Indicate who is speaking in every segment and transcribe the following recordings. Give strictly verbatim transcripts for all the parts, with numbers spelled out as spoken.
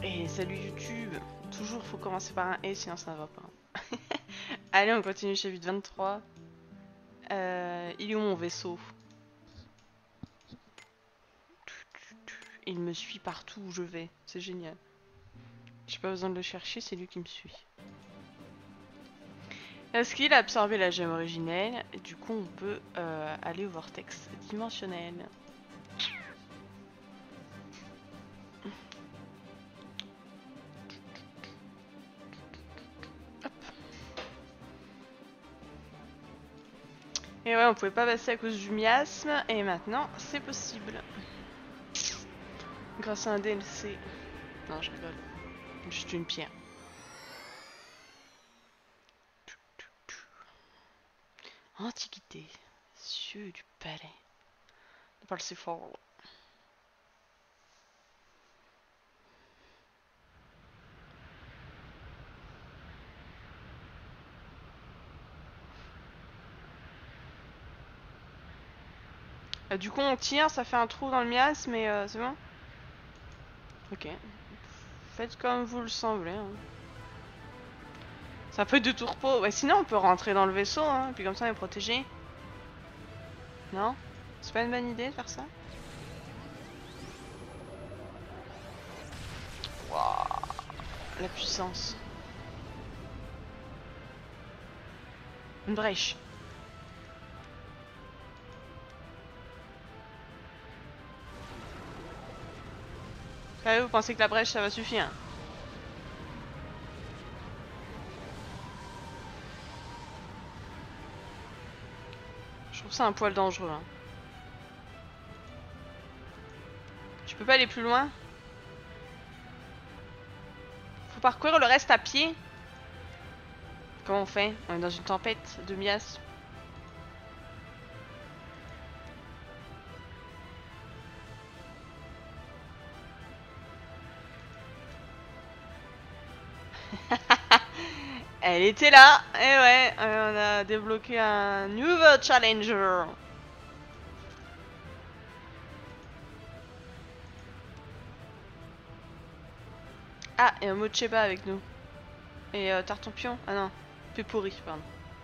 Speaker 1: Et salut YouTube. Toujours faut commencer par un et sinon ça ne va pas. Allez, on continue chapitre vingt-trois. Euh, il est où mon vaisseau? Il me suit partout où je vais. C'est génial. J'ai pas besoin de le chercher, c'est lui qui me suit. Est-ce qu'il a absorbé la gemme originelle? Et du coup, on peut euh, aller au vortex dimensionnel. Hop. Et ouais, on pouvait pas passer à cause du miasme, et maintenant, c'est possible. Grâce à un D L C. Non, je rigole. Juste une pierre. Antiquité. Cieux du palais. Ne parle si fort. Euh, du coup, on tire, ça fait un trou dans le miasme, mais euh, c'est bon? Ok. Faites comme vous le semblez. Hein. Ça fait deux tourpeaux. Ouais, sinon, on peut rentrer dans le vaisseau, hein, puis comme ça, on est protégé. Non? C'est pas une bonne idée de faire ça? Waouh, la puissance. Une brèche. Ah, vous pensez que la brèche, ça va suffire? Je trouve ça un poil dangereux. Hein. Tu peux pas aller plus loin? Faut parcourir le reste à pied? Comment on fait? On est dans une tempête de miasme. Elle était là! Et ouais, on a débloqué un nouveau challenger. Ah, et un Mocheba avec nous. Et euh, Tartampion? Ah non, Pepori, pardon.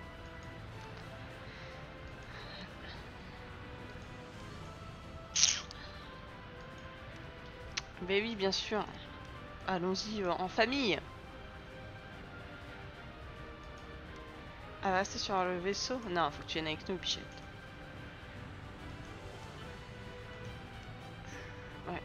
Speaker 1: Ben oui, bien sûr. Allons-y euh, en famille. Ah, bah, c'est sur le vaisseau? Non, faut que tu viennes avec nous, Pichette. Ouais.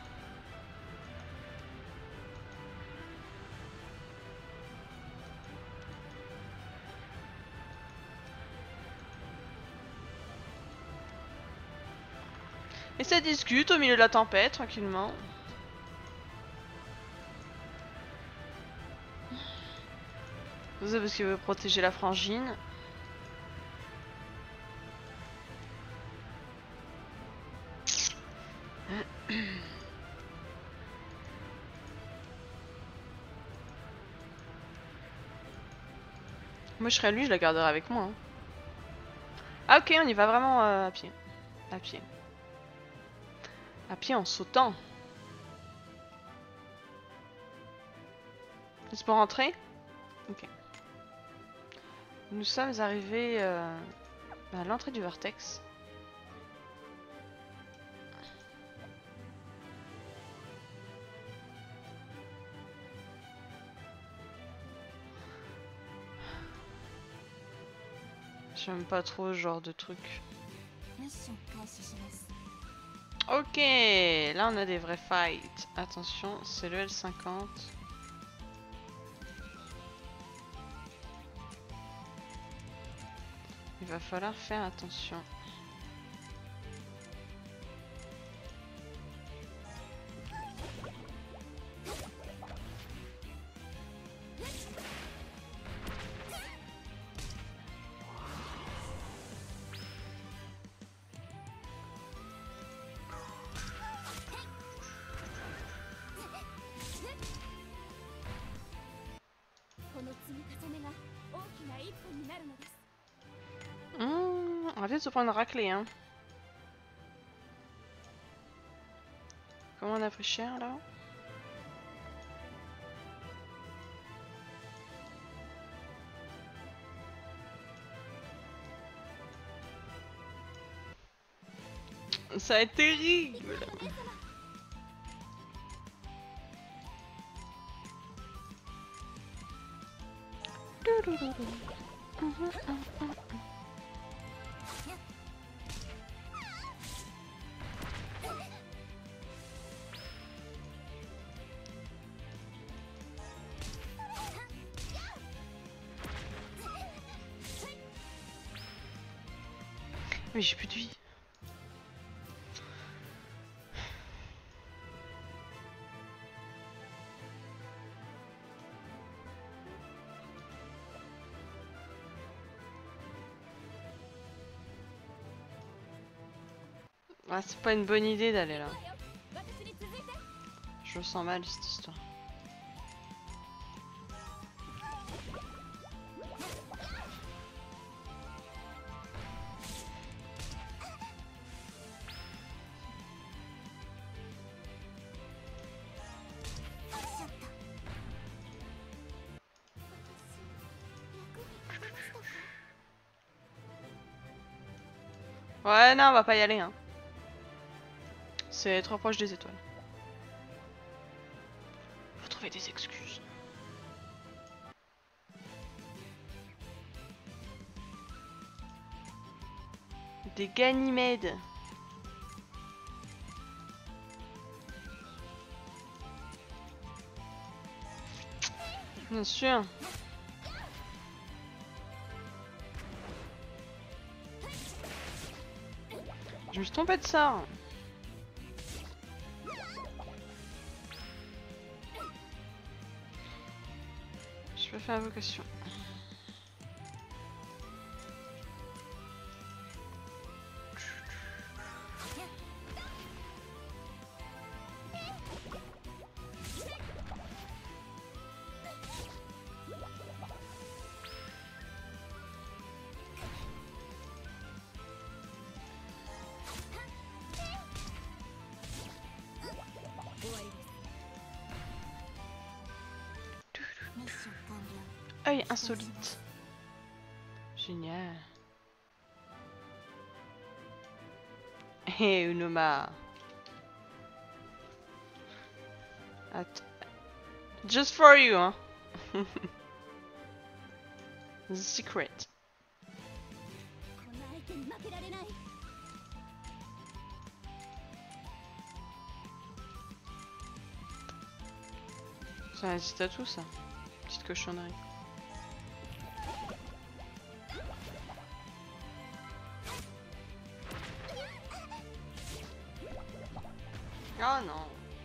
Speaker 1: Et ça discute au milieu de la tempête, tranquillement. C'est parce qu'il veut protéger la frangine. Moi je serais lui, je la garderais avec moi. Hein. Ah ok, on y va vraiment euh, à pied. À pied. À pied en sautant. C'est pour rentrer? Ok. Nous sommes arrivés euh, à l'entrée du vortex. J'aime pas trop ce genre de truc. Ok, là on a des vrais fights. Attention, c'est le L cinquante. Il va falloir faire attention. Mmh, on va peut-être se prendre une raclée, hein. Comment on a pris cher, là? Ça va être terrible. Mais j'ai plus de vie. Ah, c'est pas une bonne idée d'aller là. Je le sens mal cette histoire. Ouais, non, on va pas y aller, hein. C'est trop proche des étoiles. Faut trouver des excuses. Des Ganymèdes. Bien sûr. Je me suis trompée de ça. Je vais faire invocation. Œil insolite. Génial. Hé, hey, Unoma. Attends. Just for you, hein. The secret. Ça incite à tout, ça. Petite cochonnerie. Oh non.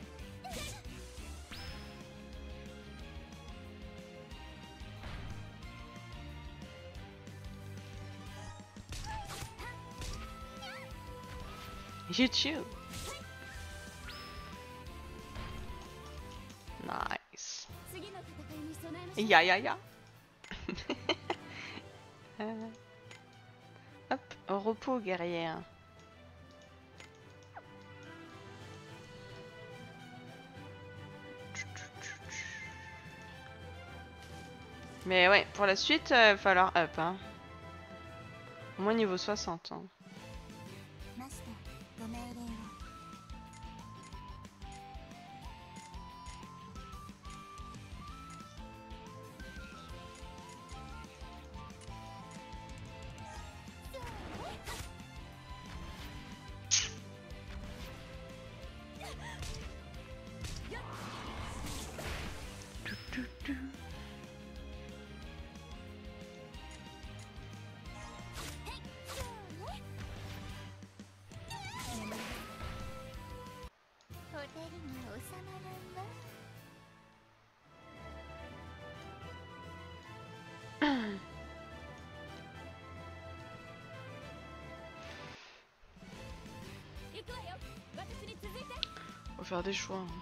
Speaker 1: YouTube. Nice. Ya ya ya. euh... Hop, au repos guerrière. Mais ouais, pour la suite, il euh, va falloir up. Hein. Au moins niveau soixante. Hein. Faut faire des choix. Hein.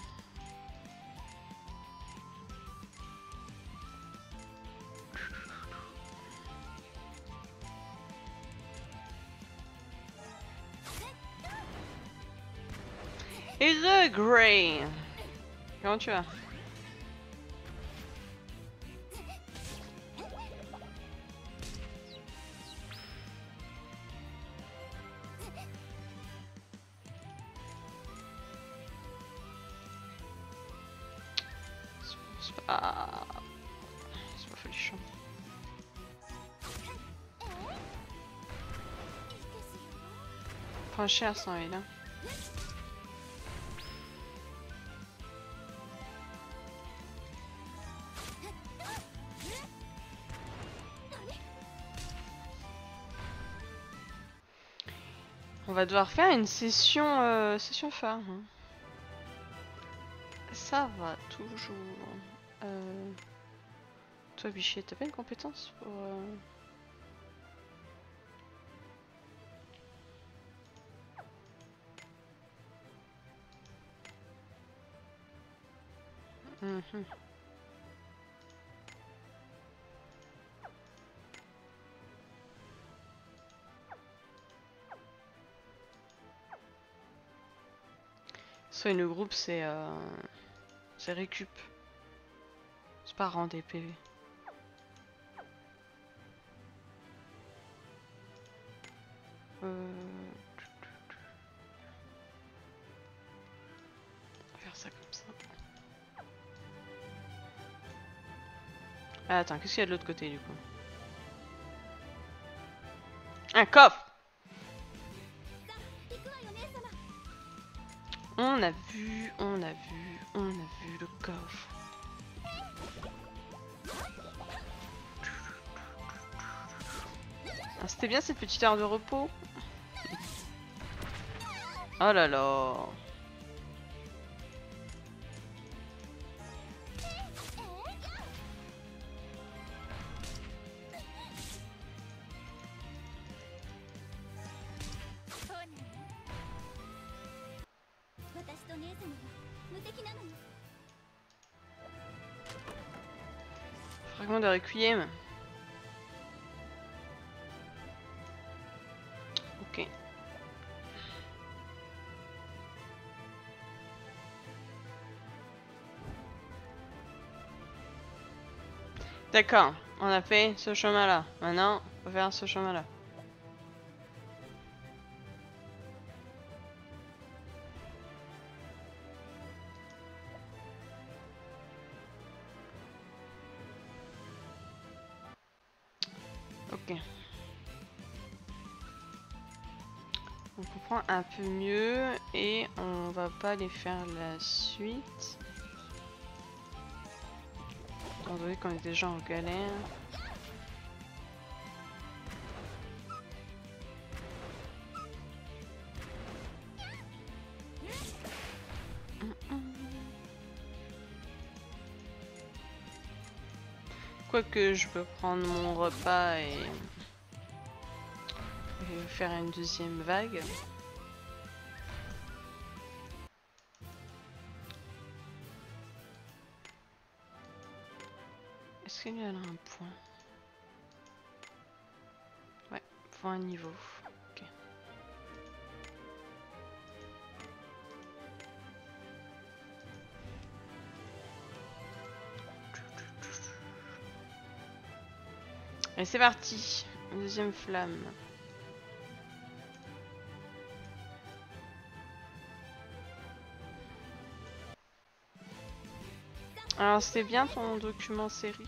Speaker 1: Et re Grey. Comment tu vas? C'est pas... C'est pas folichon. Prends cher sans elle, hein. On va devoir faire une session, euh, session phare. Hein. Ça va toujours. Euh... Toi, Bichet, t'as pas une compétence pour... Euh... Mm-hmm. Soit le groupe, c'est euh... c'est récup. C'est pas rend des P V. Euh... On va faire ça comme ça. Ah, attends, qu'est-ce qu'il y a de l'autre côté du coup? Un coffre! On a vu, on a vu, on a vu le coffre. Ah, c'était bien cette petite heure de repos. Oh là là. Fragment de Requiem. Ok. D'accord, on a fait ce chemin-là. Maintenant, on va faire ce chemin-là. Ok. On comprend un peu mieux et on va pas aller faire la suite. Étant donné qu'on est déjà en galère. Quoique je peux prendre mon repas et... et faire une deuxième vague. Est-ce qu'il y a là un point? Ouais, point niveau. Ok. Et c'est parti, deuxième flamme. Alors c'était bien ton document série.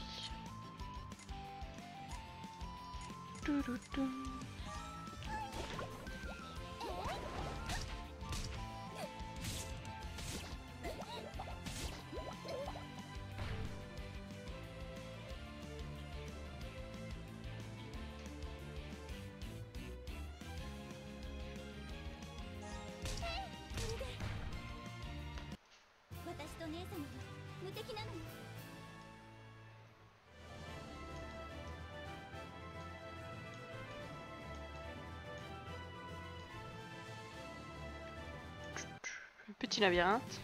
Speaker 1: Petit labyrinthe.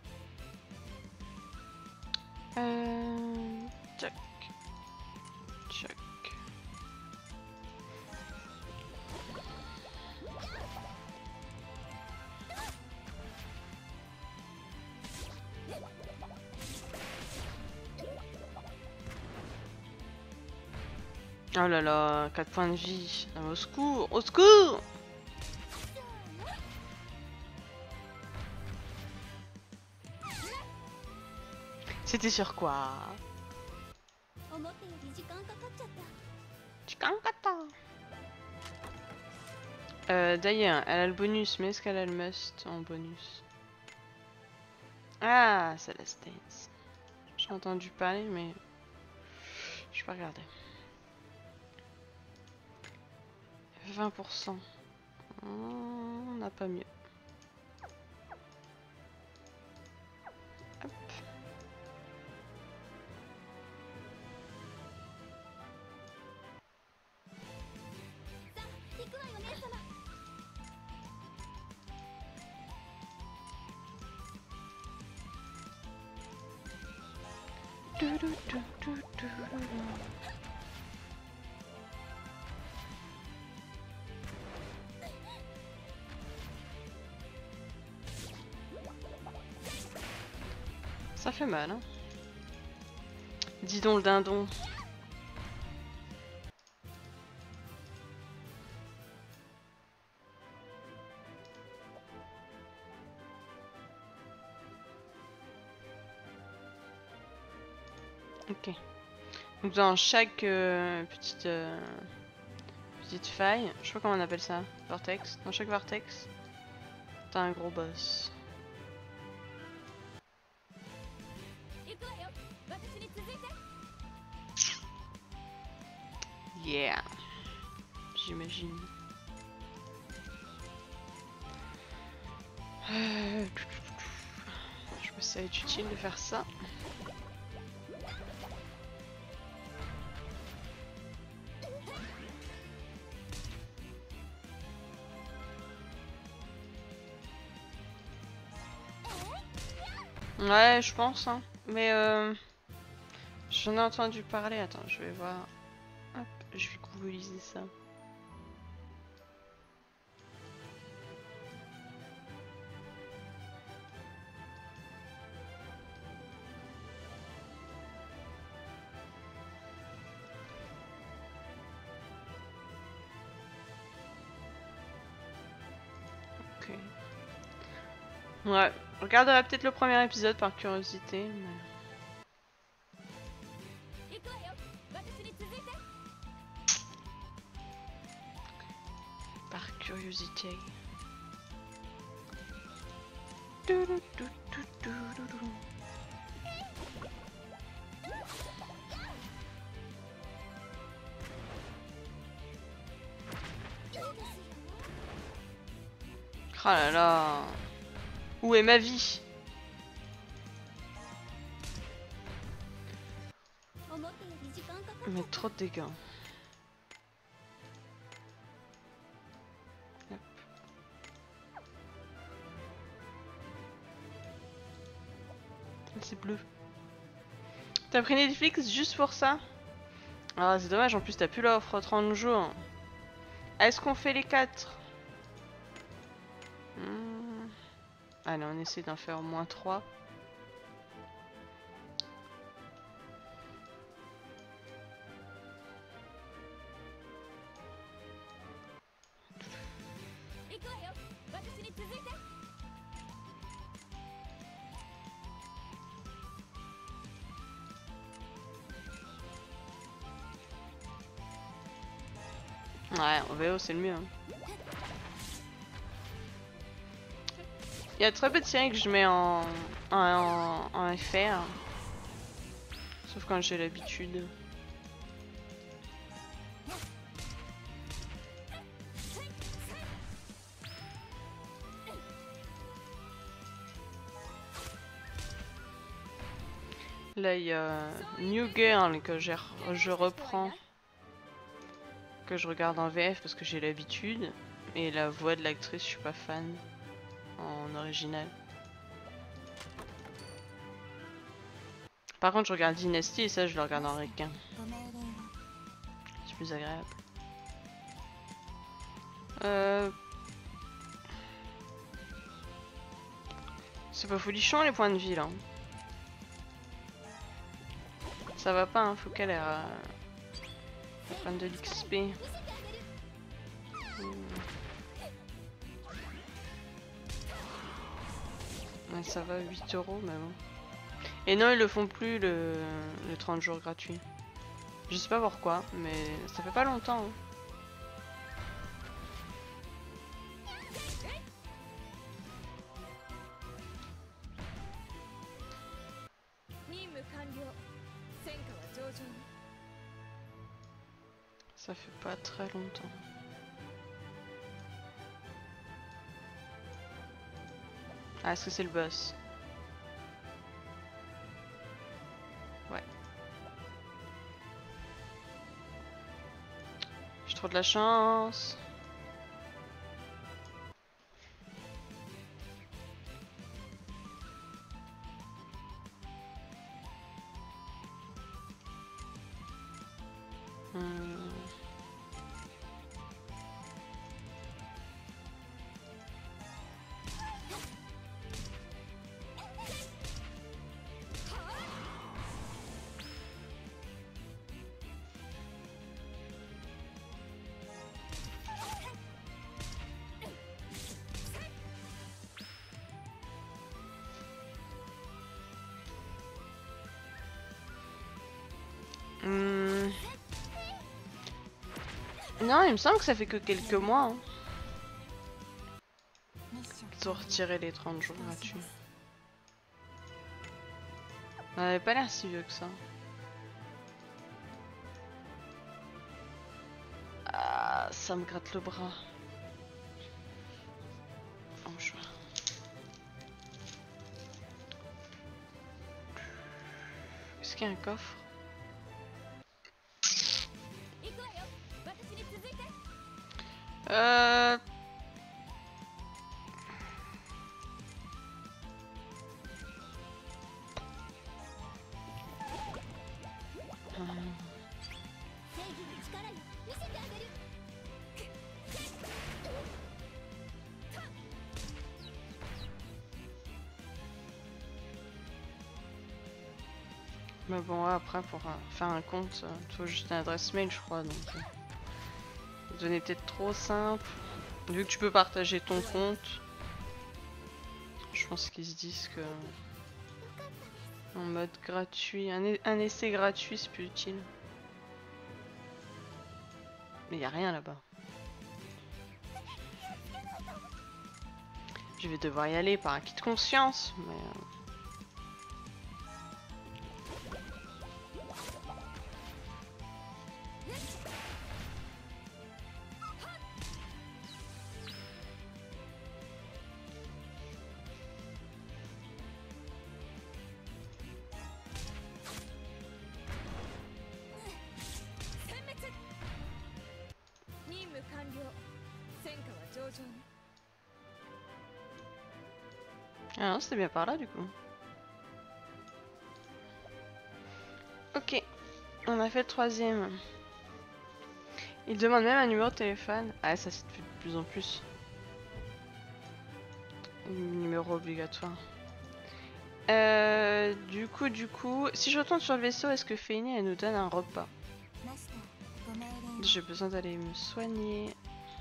Speaker 1: Euh... Tchac. Tchac. Oh là là, quatre points de vie. Au secours, au secours! C'était sur quoi? Euh, d'ailleurs, elle a le bonus, mais est-ce qu'elle a le must en bonus? Ah, c'est la States. J'ai entendu parler, mais je vais pas regarder. vingt pour cent. On n'a pas mieux. Hop. Ça fait mal, hein. Dis donc le dindon. Ok. Donc dans chaque euh, petite euh, petite faille, je sais pas comment on appelle ça, vortex. Dans chaque vortex, t'as un gros boss. Yeah. J'imagine. Euh... Je me ça va être utile de faire ça. Ouais, je pense, hein. Mais euh, j'en ai entendu parler. Attends, je vais voir. Hop, je vais googliser ça. Ok. Ouais, je regarderai peut-être le premier épisode par curiosité. Mais... Par curiosité. Oh là là. Où est ma vie? Mais trop de dégâts. Hop. C'est bleu. T'as pris Netflix juste pour ça? Ah, c'est dommage, en plus t'as plus l'offre trente jours. Est-ce qu'on fait les quatre? hmm. Allez, on essaie d'en faire au moins trois. Ouais, en V O c'est le mieux. Hein. Il y a très peu de séries que je mets en, en, en F R. Sauf quand j'ai l'habitude. Là il y a New Girl que je reprends. Que je regarde en V F parce que j'ai l'habitude. Et la voix de l'actrice, je suis pas fan en original. Par contre, je regarde Dynasty et ça, je le regarde en requin. C'est plus agréable. Euh... C'est pas folichon les points de vie là. Ça va pas, hein, faut qu'elle ait... Euh... prenne de l'X P. Ouais, ça va, huit euros mais bon. Et non, ils le font plus le, le trente jours gratuit. Je sais pas pourquoi, mais ça fait pas longtemps. Hein. Ça fait pas très longtemps. Ah, est-ce que c'est le boss? Ouais. J'ai trop de la chance. Hmm. Hmm. Non, il me semble que ça fait que quelques mois. Hein. Ils ont retiré les trente jours gratuits. Ça n'avait pas l'air si vieux que ça. Ah, ça me gratte le bras. Oh, je... Est-ce qu'il y a un coffre? Euh... Mais bon, ouais, après, pour euh, faire un compte, il faut juste une adresse mail, je crois. Donc, euh, donner peut-être trop simple. Vu que tu peux partager ton compte, je pense qu'ils se disent que en mode gratuit, un, un essai gratuit, c'est plus utile. Mais il n'y a rien là-bas. Je vais devoir y aller par acquis de conscience, mais... Euh... Ah non, c'était bien par là du coup. Ok, on a fait le troisième. Il demande même un numéro de téléphone. Ah, ça c'est de plus en plus. Numéro obligatoire. Euh, du coup, du coup, si je retourne sur le vaisseau, est-ce que Féini elle nous donne un repas? J'ai besoin d'aller me soigner.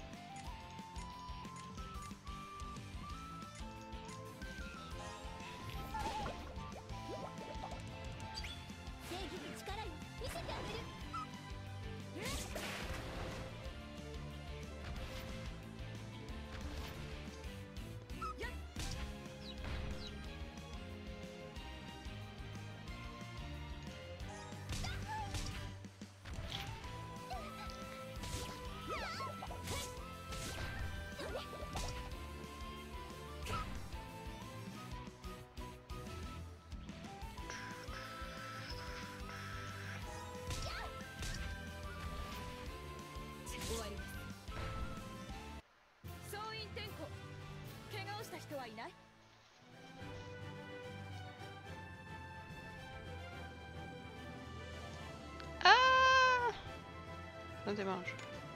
Speaker 1: Ah, ça démarche.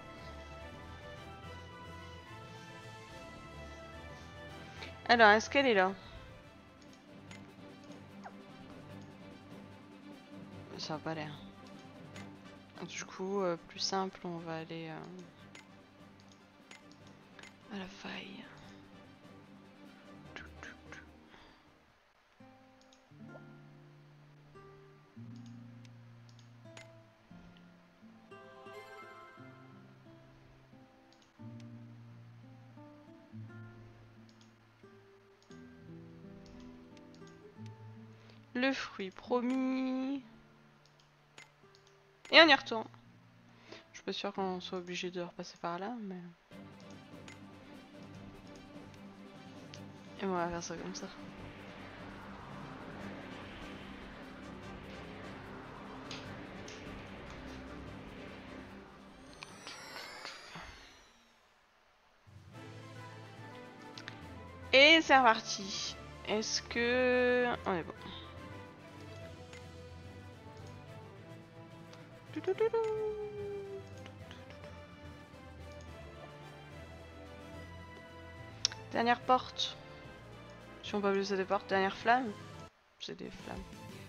Speaker 1: Alors, est-ce qu'elle est là? Ça a pas l'air. Du coup, euh, plus simple, on va aller euh, à la faille. Le fruit promis. Et on y retourne. Je suis pas sûre qu'on soit obligé de repasser par là, mais... Et on va faire ça comme ça. Et c'est reparti. Est-ce que... On est bon. Dernière porte. Si on peut appeler ça des portes, dernière flamme. C'est des flammes.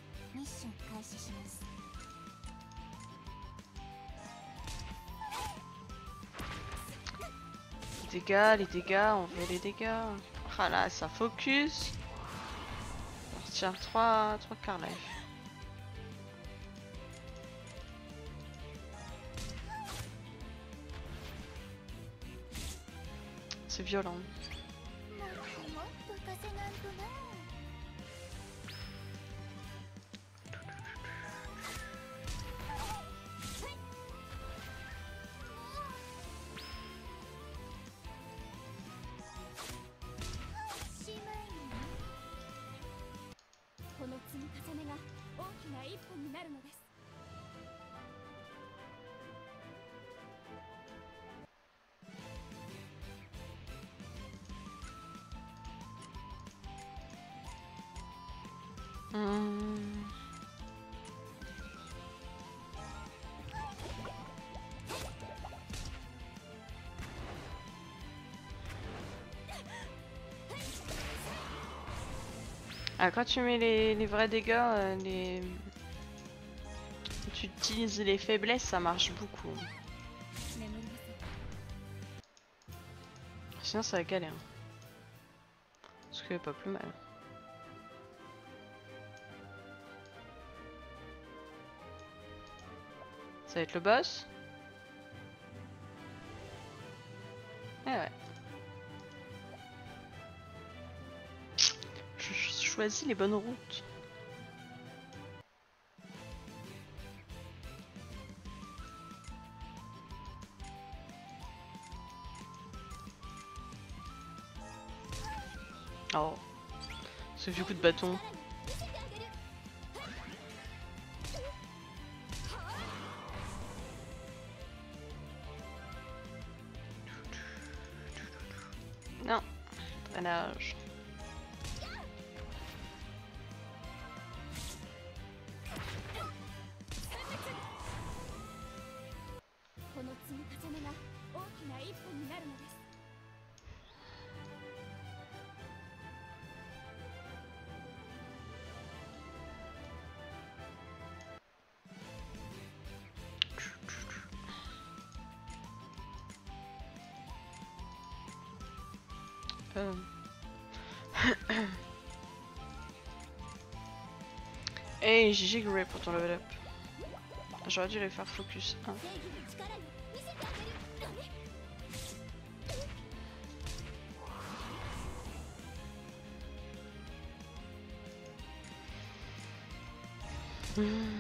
Speaker 1: Les dégâts, les dégâts, on veut les dégâts. Ah là, ça focus. On retire trois quarts life. C'est violent. Hum. Ah, quand tu mets les, les vrais dégâts, euh, les... tu utilises les faiblesses, ça marche beaucoup. Sinon ça va galère. Parce que pas plus mal. Ça va être le boss. Eh ouais. Je choisis les bonnes routes. Oh. Ce vieux coup de bâton. Non. Drainage. Euh. Hey, G G Grey pour ton level up. J'aurais dû les faire focus un. Mmh.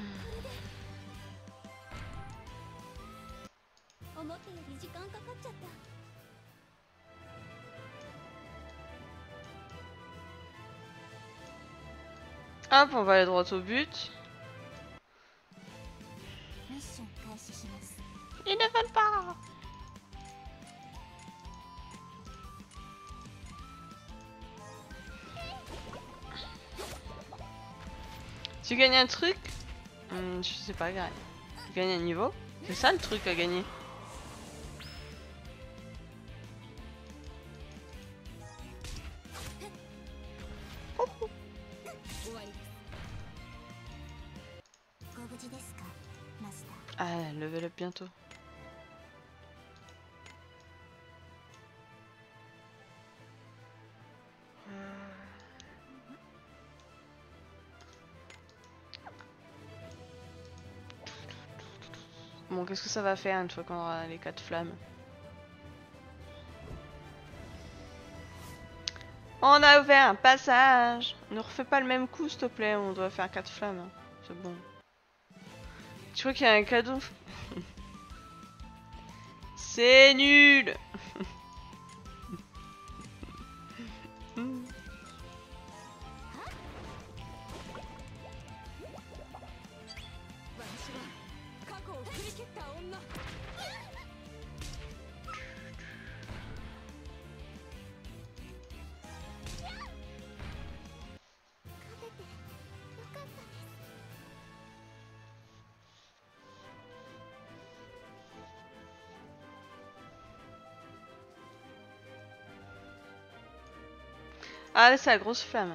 Speaker 1: Hop, on va aller droit au but. Ils ne veulent pas. Tu gagnes un truc, hum, je sais pas, gagne. Tu gagnes un niveau. C'est ça le truc à gagner. Ah, level up bientôt. Bon, qu'est-ce que ça va faire une fois qu'on aura les quatre flammes? On a ouvert un passage. Ne refais pas le même coup, s'il te plaît. On doit faire quatre flammes. Hein. C'est bon. Tu crois qu'il y a un cadeau? C'est nul. Ah là c'est la grosse flamme.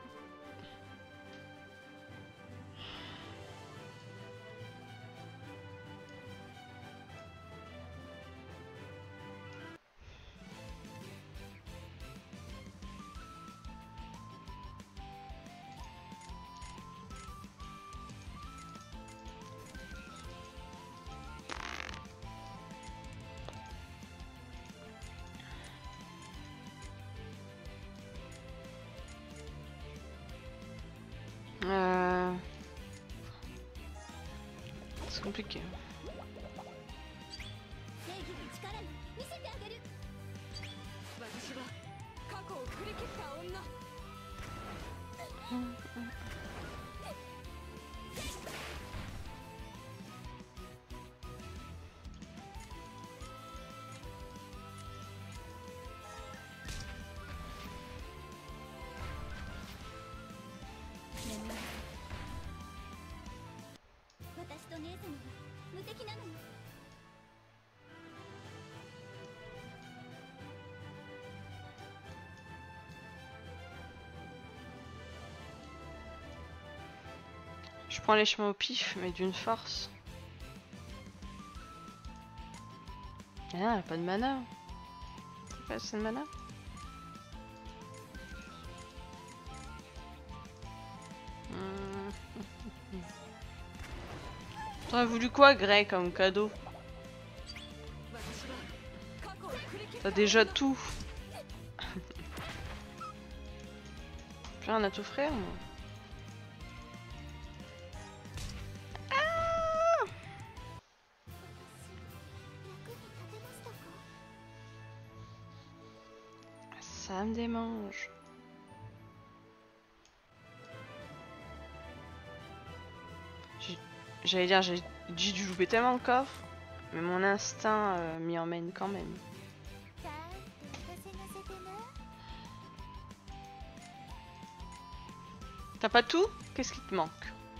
Speaker 1: Euh... C'est compliqué. Je prends les chemins au pif, mais d'une force. Ah, elle a pas de mana. Pas assez de mana. Hum. T'aurais voulu quoi, Grey, comme cadeau? T'as déjà tout. Plus rien à t'offrir, moi. Ça me démange. J'allais dire, j'ai dû louper tellement de coffres, mais mon instinct euh, m'y emmène quand même. T'as pas tout? Qu'est-ce qui te manque?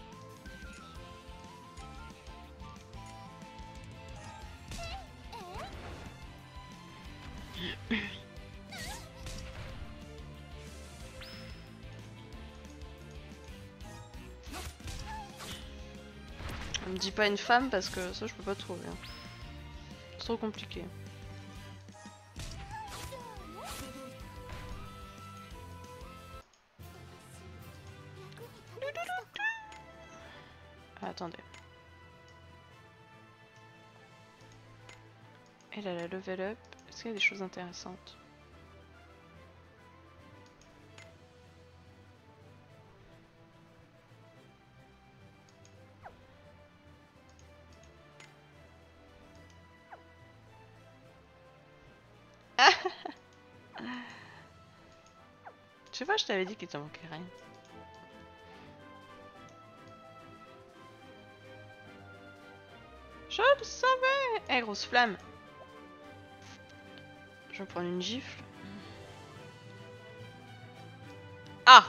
Speaker 1: On me dit pas une femme parce que ça je peux pas trouver. Hein. C'est trop compliqué. Ah, attendez. Elle a la level up. Est-ce qu'il y a des choses intéressantes? Tu vois, je t'avais dit qu'il te manquait rien. Je le savais! Eh, hey, grosse flamme! Je vais prendre une gifle. Ah!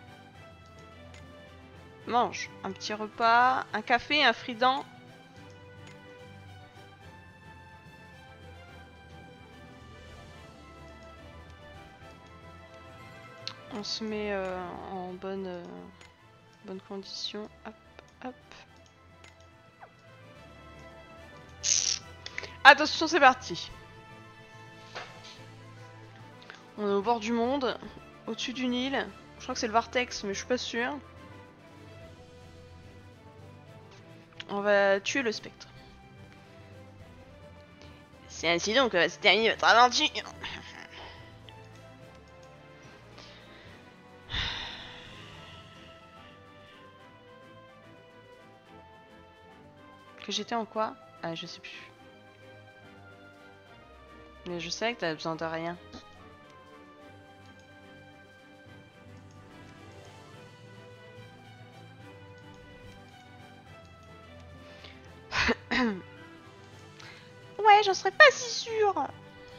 Speaker 1: Mange un petit repas, un café, un frident. On se met euh, en bonne, euh, bonne condition. Hop, hop. Attention, c'est parti. On est au bord du monde, au-dessus d'une île. Je crois que c'est le Vortex, mais je suis pas sûre. On va tuer le spectre. C'est ainsi donc que va se terminer votre aventure. Que j'étais en quoi? Ah, je sais plus. Mais je sais que t'as besoin de rien. Ouais, j'en serais pas si sûre.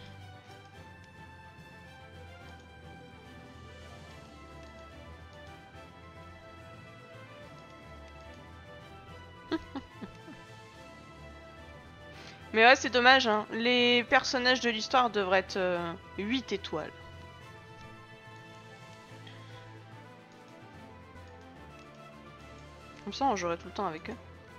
Speaker 1: Mais ouais, c'est dommage, hein. Les personnages de l'histoire devraient être euh, huit étoiles. Comme ça, on jouerait tout le temps avec eux.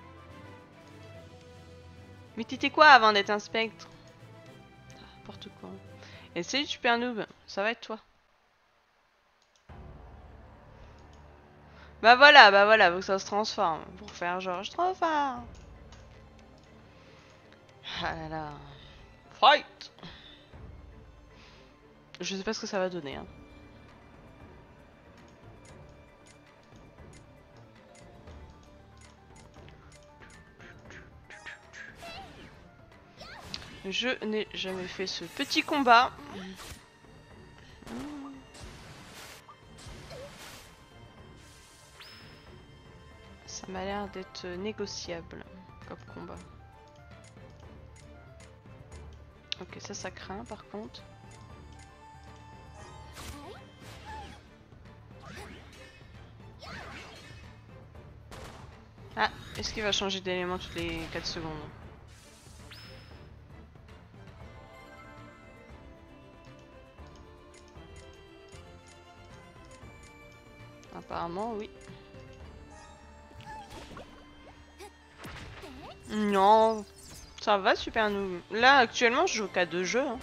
Speaker 1: Mais t'étais quoi avant d'être un spectre? N'importe quoi. Et salut Super Noob, ça va être toi? Bah voilà, bah voilà, faut que ça se transforme. Pour faire genre, je trop fort. Ah là là. Fight! Je sais pas ce que ça va donner, hein. Je n'ai jamais fait ce petit combat. Ça m'a l'air d'être négociable comme combat. Ok, ça, ça craint par contre. Ah, est-ce qu'il va changer d'élément toutes les quatre secondes? Apparemment, oui. Non, ça va Super Noob. Là, actuellement, je joue qu'à deux jeux. Hein.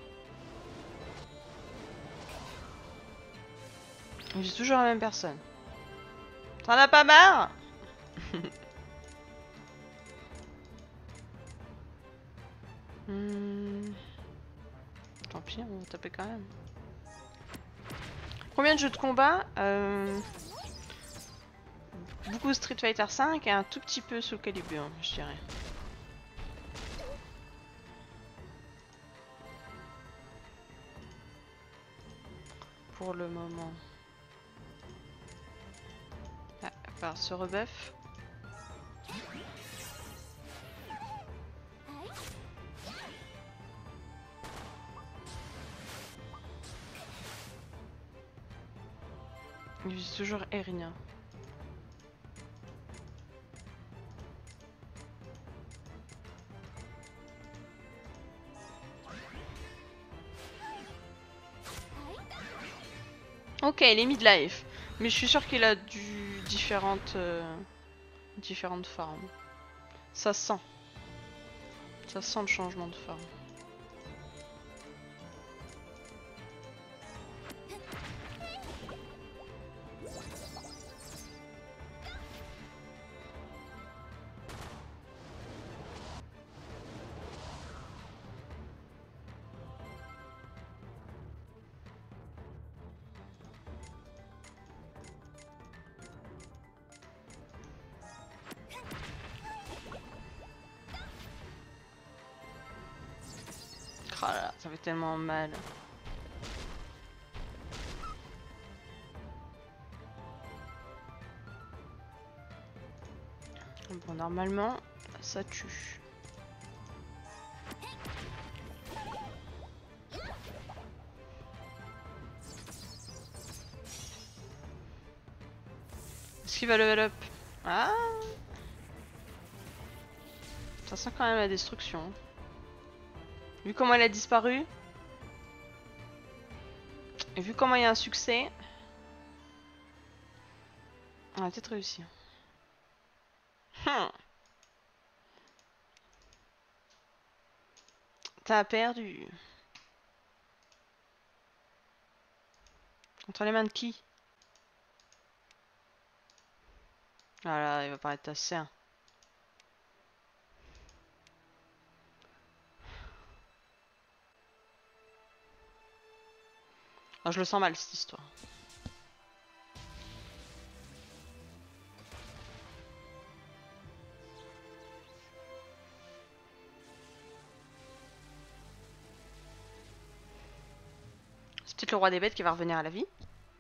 Speaker 1: J'ai toujours la même personne. T'en as pas marre? hmm. Tant pis, on va taper quand même. Combien de jeux de combat euh... Beaucoup Street Fighter cinq et un tout petit peu Soul Calibur, je dirais. Pour le moment. Ah, à part ce rebuff. Il vise toujours Erina. Ok, il est mid-life. Mais je suis sûre qu'il a du différentes euh, différentes formes. Ça sent. Ça sent le changement de forme. Oh là là, ça fait tellement mal. Bon, normalement, ça tue. Est-ce qu'il va level up? Ah! Ça sent quand même la destruction. Vu comment elle a disparu. Et vu comment il y a un succès. On va peut-être réussir. Hmm. T'as perdu. Entre les mains de qui? Ah là, il va paraître ta sœur. Ah, je le sens mal cette histoire. Peut-être le roi des bêtes qui va revenir à la vie.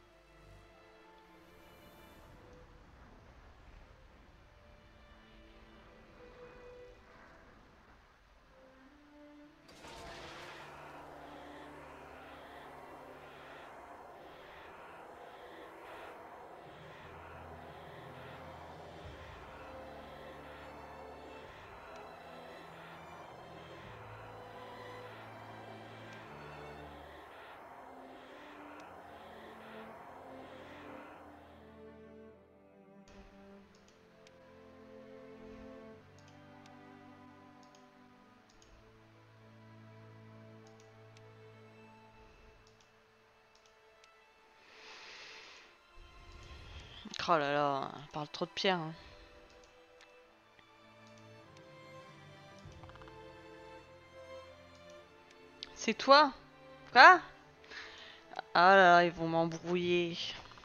Speaker 1: Oh là là, on parle trop de pierre. Hein. C'est toi? Quoi? Ah là là, ils vont m'embrouiller.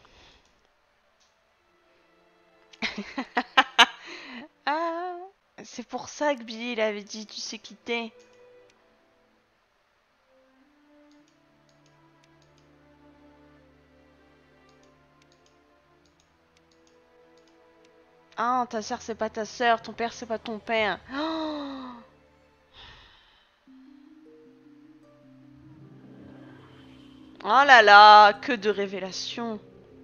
Speaker 1: Ah, c'est pour ça que Billy il avait dit tu sais quitter. Ah, ta sœur c'est pas ta sœur, ton père c'est pas ton père. Oh, oh là là, que de révélations.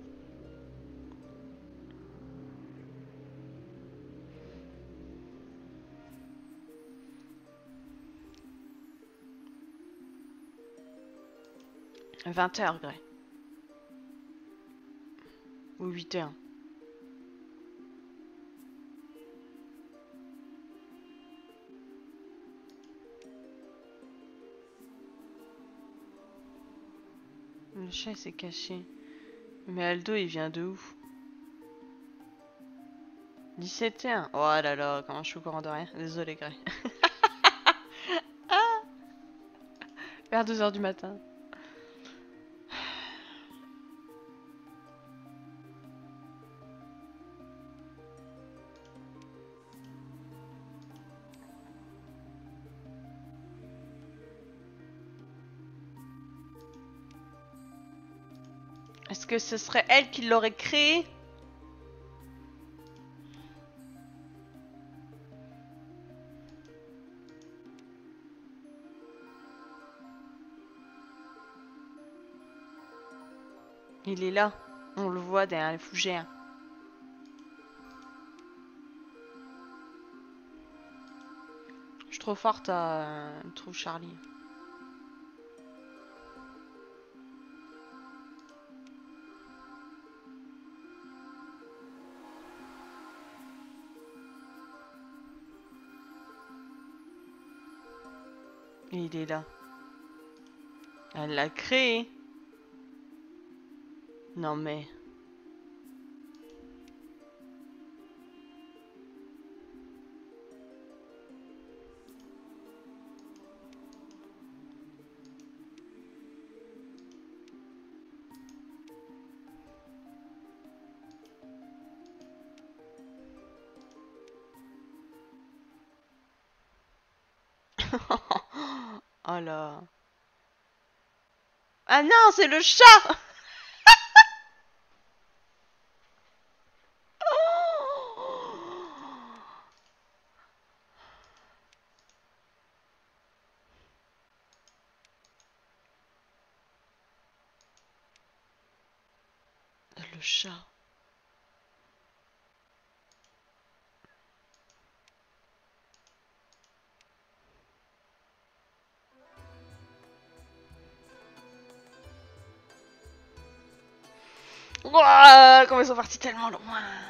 Speaker 1: vingt heures, Grey. Ou huit heures. Le chat s'est caché. Mais Aldo il vient de où? dix-sept heures. Oh là là, comment je suis au courant de rien. Désolé, Grey. Ah, vers deux heures du matin. Est-ce que ce serait elle qui l'aurait créé? Il est là. On le voit derrière les fougères. Je suis trop forte à euh, trouver Charlie. Et il est là. Elle l'a créé. Non mais... Oh là. Ah non, c'est le chat. Le chat. Ouah, comment ils sont partis tellement loin.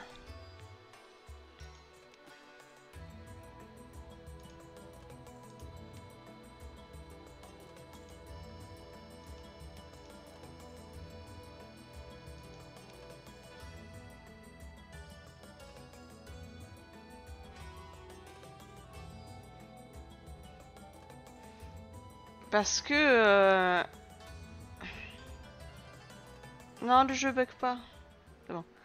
Speaker 1: Parce que... Euh... Non, le jeu bug pas. C'est bon.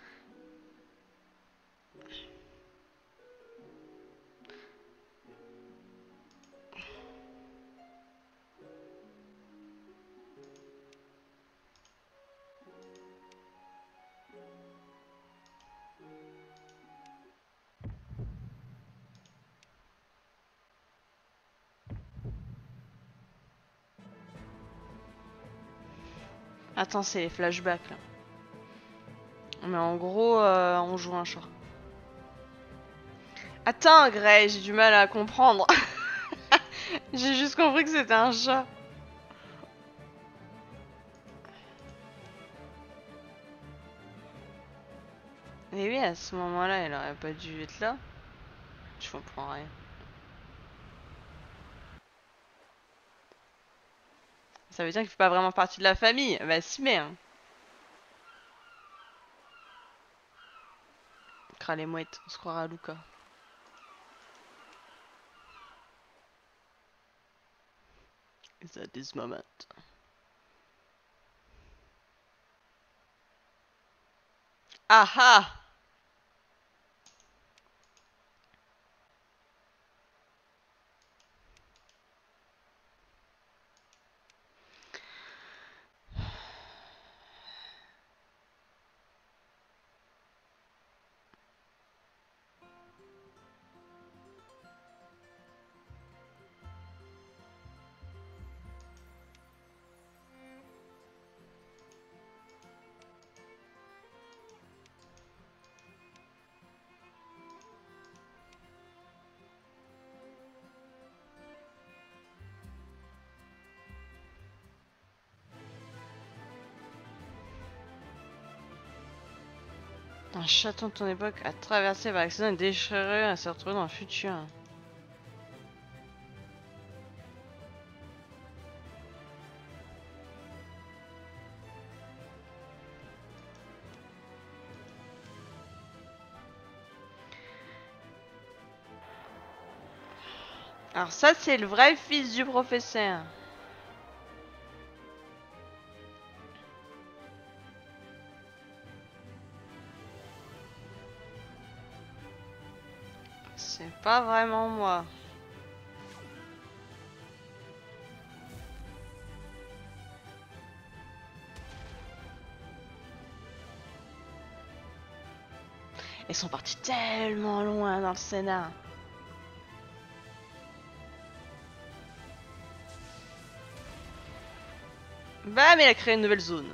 Speaker 1: Attends, c'est les flashbacks là. Mais en gros, euh, on joue un chat. Attends, Grey, j'ai du mal à comprendre. J'ai juste compris que c'était un chat. Et oui, à ce moment-là, elle aurait pas dû être là. Je comprends rien. Ça veut dire qu'il fait pas vraiment partie de la famille. Bah si, mais hein. Cra les mouettes, on se croira à Luca. Is at this moment. Aha! Un chaton de ton époque a traversé par accident une déchirure et s'est retrouvé dans le futur. Alors ça, c'est le vrai fils du professeur. C'est pas vraiment moi. Ils sont partis tellement loin dans le scénar. Bam, il a créé une nouvelle zone.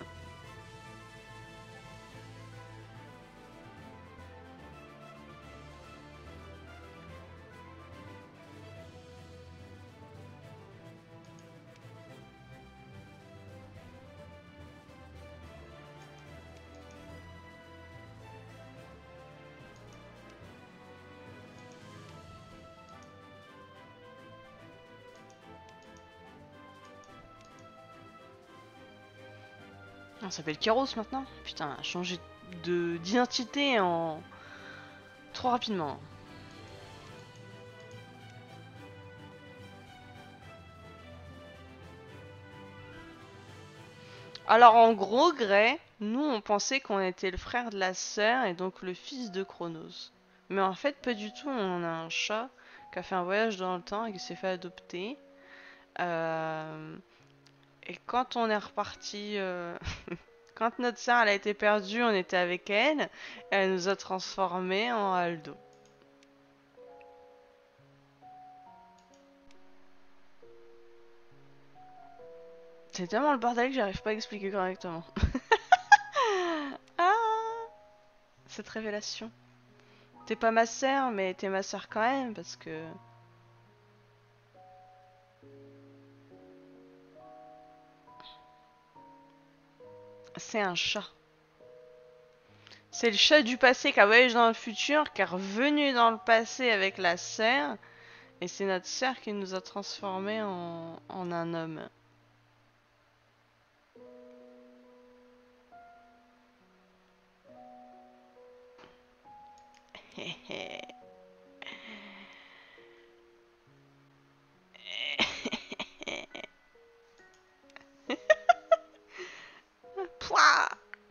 Speaker 1: On s'appelle Kéros maintenant. Putain, changer de d'identité en trop rapidement. Alors en gros, Grey, nous on pensait qu'on était le frère de la sœur et donc le fils de Chronos. Mais en fait, pas du tout. On a un chat qui a fait un voyage dans le temps et qui s'est fait adopter. Euh, Et quand on est reparti, euh, quand notre sœur elle a été perdue, on était avec elle. Et elle nous a transformés en Aldo. C'est tellement le bordel que j'arrive pas à expliquer correctement. Ah, cette révélation. T'es pas ma sœur, mais t'es ma sœur quand même, parce que... C'est un chat. C'est le chat du passé qui a voyagé dans le futur, qui est revenu dans le passé avec la sœur. Et c'est notre sœur qui nous a transformés en, en un homme. Pouah.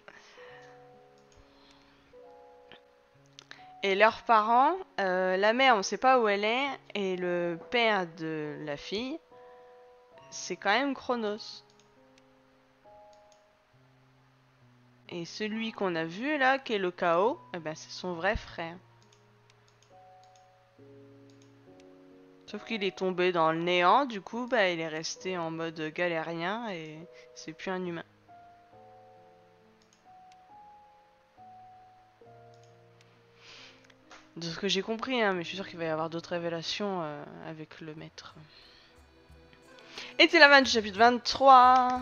Speaker 1: Et leurs parents, euh, la mère, on sait pas où elle est, et le père de la fille, c'est quand même Chronos. Et celui qu'on a vu là, qui est le chaos, eh ben, c'est son vrai frère. Sauf qu'il est tombé dans le néant, du coup, bah, il est resté en mode galérien et c'est plus un humain. De ce que j'ai compris, hein, mais je suis sûr qu'il va y avoir d'autres révélations euh, avec le maître. Et c'est la fin du chapitre vingt-trois.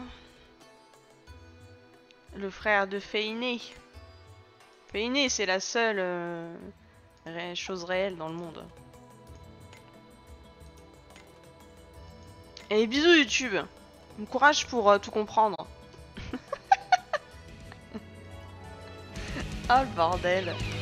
Speaker 1: Le frère de Feiné. Feiné, c'est la seule euh, ré chose réelle dans le monde. Et bisous YouTube. Bon courage pour euh, tout comprendre. Oh le bordel.